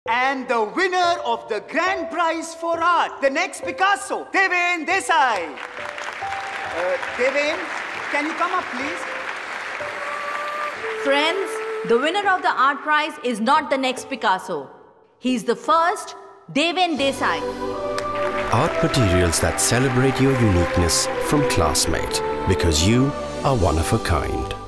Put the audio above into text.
And the winner of the grand prize for art, the next Picasso, Deven Desai. Deven, can you come up, please? Friends, the winner of the art prize is not the next Picasso. He's the first Deven Desai. Art materials that celebrate your uniqueness from Classmate, because you are one of a kind.